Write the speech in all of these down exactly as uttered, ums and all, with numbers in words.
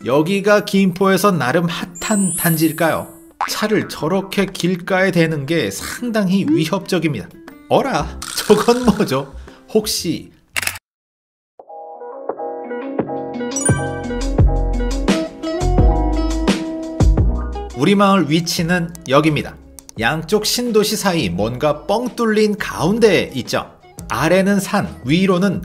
여기가 김포에서 나름 핫한 단지일까요? 차를 저렇게 길가에 대는 게 상당히 위협적입니다. 어라, 저건 뭐죠? 혹시 우리 마을 위치는 여기입니다. 양쪽 신도시 사이 뭔가 뻥 뚫린 가운데에 있죠. 아래는 산, 위로는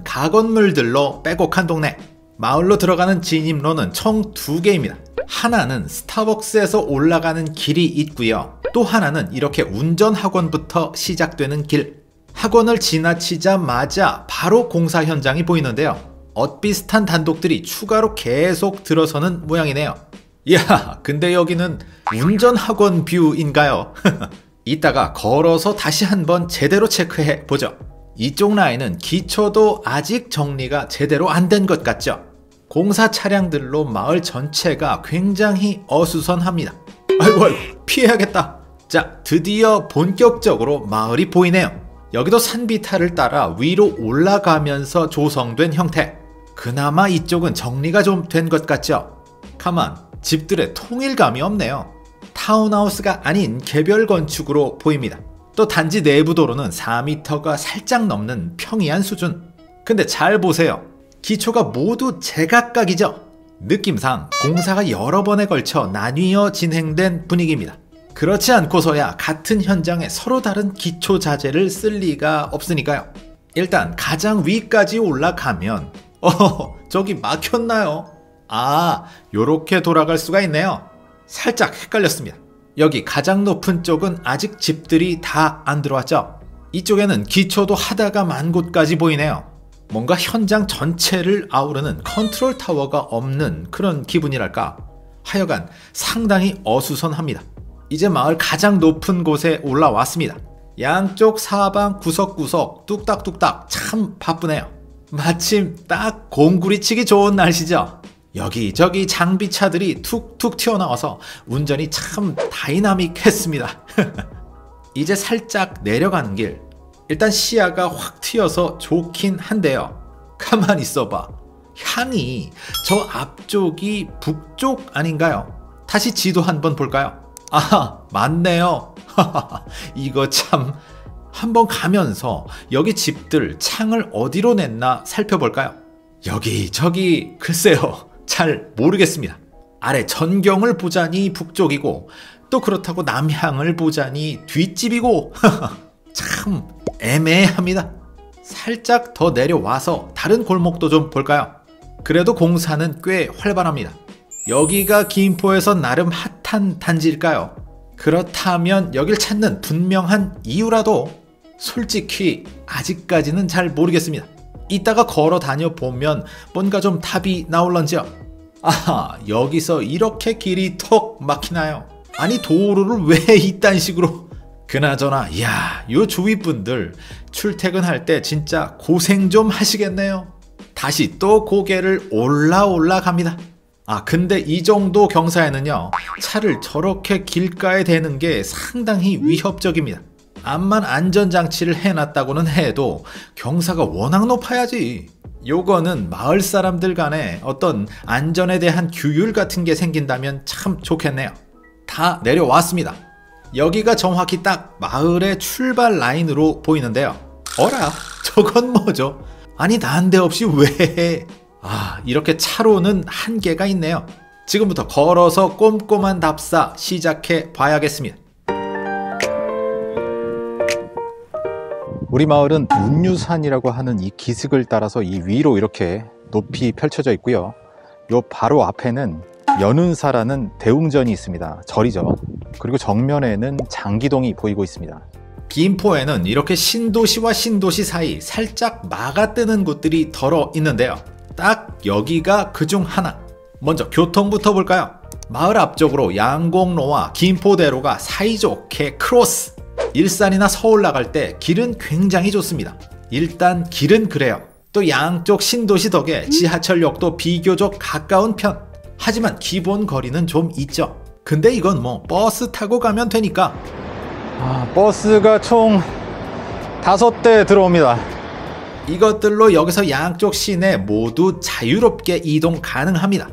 가건물들로 빼곡한 동네. 마을로 들어가는 진입로는 총 두 개입니다. 하나는 스타벅스에서 올라가는 길이 있고요. 또 하나는 이렇게 운전학원부터 시작되는 길. 학원을 지나치자마자 바로 공사 현장이 보이는데요. 엇비슷한 단독들이 추가로 계속 들어서는 모양이네요. 이야, 근데 여기는 운전학원 뷰인가요? 이따가 걸어서 다시 한번 제대로 체크해 보죠. 이쪽 라인은 기초도 아직 정리가 제대로 안 된 것 같죠? 공사 차량들로 마을 전체가 굉장히 어수선합니다. 아이고, 아이고, 피해야겠다. 자, 드디어 본격적으로 마을이 보이네요. 여기도 산비탈을 따라 위로 올라가면서 조성된 형태. 그나마 이쪽은 정리가 좀 된 것 같죠? 가만, 집들의 통일감이 없네요. 타운하우스가 아닌 개별 건축으로 보입니다. 또 단지 내부 도로는 사 미터가 살짝 넘는 평이한 수준. 근데 잘 보세요. 기초가 모두 제각각이죠. 느낌상 공사가 여러 번에 걸쳐 나뉘어 진행된 분위기입니다. 그렇지 않고서야 같은 현장에 서로 다른 기초 자재를 쓸 리가 없으니까요. 일단 가장 위까지 올라가면 어, 저기 막혔나요? 아, 요렇게 돌아갈 수가 있네요. 살짝 헷갈렸습니다. 여기 가장 높은 쪽은 아직 집들이 다 안 들어왔죠. 이쪽에는 기초도 하다가 만 곳까지 보이네요. 뭔가 현장 전체를 아우르는 컨트롤 타워가 없는 그런 기분이랄까. 하여간 상당히 어수선합니다. 이제 마을 가장 높은 곳에 올라왔습니다. 양쪽 사방 구석구석 뚝딱뚝딱 참 바쁘네요. 마침 딱 공구리 치기 좋은 날씨죠. 여기저기 장비차들이 툭툭 튀어나와서 운전이 참 다이나믹했습니다. 이제 살짝 내려가는 길. 일단 시야가 확 트여서 좋긴 한데요. 가만 있어봐. 향이 저 앞쪽이 북쪽 아닌가요? 다시 지도 한번 볼까요? 아, 맞네요. 이거 참. 한번 가면서 여기 집들 창을 어디로 냈나 살펴볼까요? 여기 저기 글쎄요. 잘 모르겠습니다. 아래 전경을 보자니 북쪽이고 또 그렇다고 남향을 보자니 뒷집이고 참 애매합니다. 살짝 더 내려와서 다른 골목도 좀 볼까요? 그래도 공사는 꽤 활발합니다. 여기가 김포에서 나름 핫한 단지일까요? 그렇다면 여길 찾는 분명한 이유라도 솔직히 아직까지는 잘 모르겠습니다. 이따가 걸어 다녀보면 뭔가 좀 답이 나올런지요. 아하, 여기서 이렇게 길이 턱 막히나요? 아니 도로를 왜 이딴 식으로. 그나저나 이야, 요 주위 분들 출퇴근할 때 진짜 고생 좀 하시겠네요. 다시 또 고개를 올라 올라갑니다. 아, 근데 이 정도 경사에는요, 차를 저렇게 길가에 대는 게 상당히 위협적입니다. 암만 안전장치를 해놨다고는 해도 경사가 워낙 높아야지. 요거는 마을 사람들 간에 어떤 안전에 대한 규율 같은 게 생긴다면 참 좋겠네요. 다 내려왔습니다. 여기가 정확히 딱 마을의 출발 라인으로 보이는데요. 어라, 저건 뭐죠? 아니 난데없이 왜? 아, 이렇게 차로는 한계가 있네요. 지금부터 걸어서 꼼꼼한 답사 시작해 봐야겠습니다. 우리 마을은 운유산이라고 하는 이 기슭을 따라서 이 위로 이렇게 높이 펼쳐져 있고요. 요 바로 앞에는 연운사라는 대웅전이 있습니다. 절이죠. 그리고 정면에는 장기동이 보이고 있습니다. 김포에는 이렇게 신도시와 신도시 사이 살짝 막아뜨는 곳들이 덜어 있는데요. 딱 여기가 그중 하나. 먼저 교통부터 볼까요? 마을 앞쪽으로 양곡로와 김포대로가 사이좋게 크로스. 일산이나 서울 나갈 때 길은 굉장히 좋습니다. 일단 길은 그래요. 또 양쪽 신도시 덕에 지하철역도 비교적 가까운 편. 하지만 기본 거리는 좀 있죠. 근데 이건 뭐 버스 타고 가면 되니까. 아, 버스가 총 다섯 대 들어옵니다. 이것들로 여기서 양쪽 시내 모두 자유롭게 이동 가능합니다.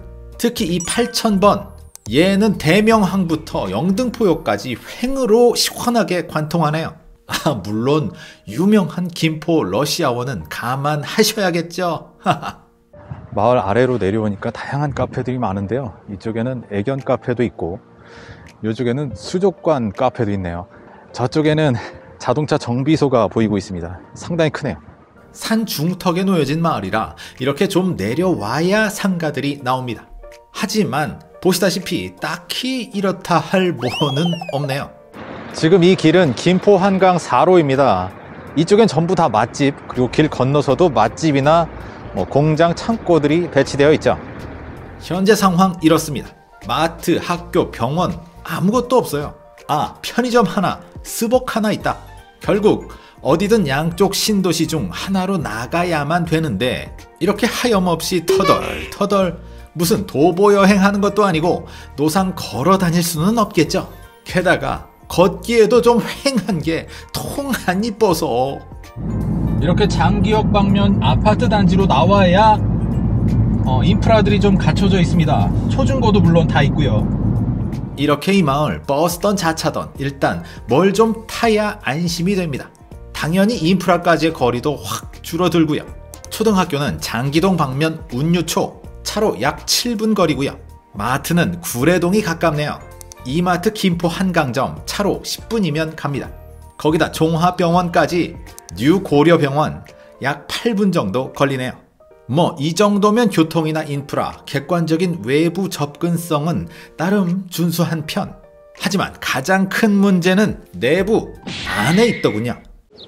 특히 이 팔천 번, 얘는 대명항부터 영등포역까지 횡으로 시원하게 관통하네요. 아, 물론 유명한 김포 러시아원은 감안하셔야겠죠. 마을 아래로 내려오니까 다양한 카페들이 많은데요. 이쪽에는 애견 카페도 있고 이쪽에는 수족관 카페도 있네요. 저쪽에는 자동차 정비소가 보이고 있습니다. 상당히 크네요. 산 중턱에 놓여진 마을이라 이렇게 좀 내려와야 상가들이 나옵니다. 하지만 보시다시피 딱히 이렇다 할 뭐는 없네요. 지금 이 길은 김포 한강 사 로입니다. 이쪽엔 전부 다 맛집, 그리고 길 건너서도 맛집이나 뭐 공장, 창고들이 배치되어 있죠. 현재 상황 이렇습니다. 마트, 학교, 병원 아무것도 없어요. 아, 편의점 하나, 스벅 하나 있다. 결국 어디든 양쪽 신도시 중 하나로 나가야만 되는데 이렇게 하염없이 터덜터덜 무슨 도보 여행하는 것도 아니고 노상 걸어 다닐 수는 없겠죠. 게다가 걷기에도 좀 휑한 게 통 안 이뻐서. 이렇게 장기역 방면 아파트 단지로 나와야 어, 인프라들이 좀 갖춰져 있습니다. 초중고도 물론 다 있고요. 이렇게 이 마을 버스던 자차던 일단 뭘 좀 타야 안심이 됩니다. 당연히 인프라까지의 거리도 확 줄어들고요. 초등학교는 장기동 방면 운유초, 차로 약 칠 분 거리고요. 마트는 구례동이 가깝네요. 이마트 김포 한강점 차로 십 분이면 갑니다. 거기다 종합병원까지 뉴고려병원 약 팔 분 정도 걸리네요. 뭐 이 정도면 교통이나 인프라, 객관적인 외부 접근성은 나름 준수한 편. 하지만 가장 큰 문제는 내부 안에 있더군요.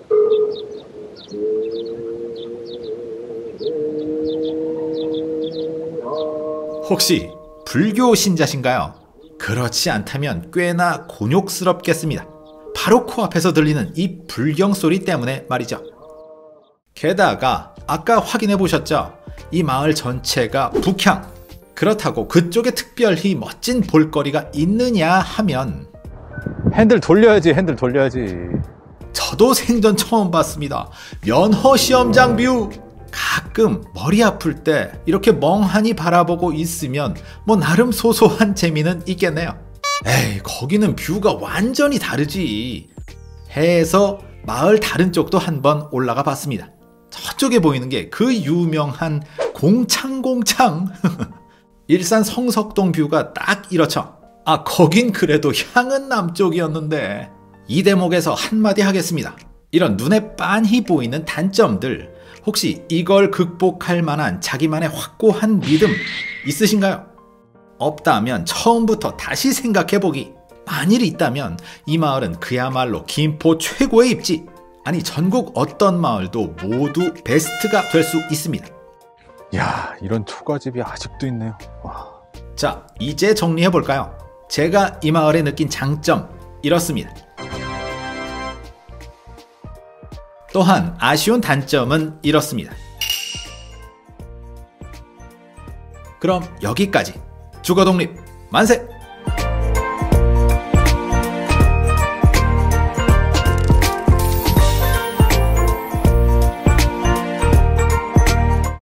혹시 불교 신자신가요? 그렇지 않다면 꽤나 곤욕스럽겠습니다. 바로 코앞에서 들리는 이 불경 소리 때문에 말이죠. 게다가 아까 확인해 보셨죠? 이 마을 전체가 북향. 그렇다고 그쪽에 특별히 멋진 볼거리가 있느냐 하면 핸들 돌려야지, 핸들 돌려야지. 저도 생전 처음 봤습니다. 면허 시험장 뷰. 가끔 머리 아플 때 이렇게 멍하니 바라보고 있으면 뭐 나름 소소한 재미는 있겠네요. 에이, 거기는 뷰가 완전히 다르지. 해서 마을 다른 쪽도 한번 올라가 봤습니다. 저쪽에 보이는 게 그 유명한 공창공창. 일산 성석동 뷰가 딱 이렇죠. 아, 거긴 그래도 향은 남쪽이었는데. 이 대목에서 한마디 하겠습니다. 이런 눈에 빤히 보이는 단점들, 혹시 이걸 극복할 만한 자기만의 확고한 믿음 있으신가요? 없다면 처음부터 다시 생각해보기. 만일 있다면 이 마을은 그야말로 김포 최고의 입지, 아니 전국 어떤 마을도 모두 베스트가 될 수 있습니다. 야, 이런 초가집이 아직도 있네요. 와. 자, 이제 정리해볼까요? 제가 이 마을에 느낀 장점 이렇습니다. 또한 아쉬운 단점은 이렇습니다. 그럼 여기까지. 주거독립 만세!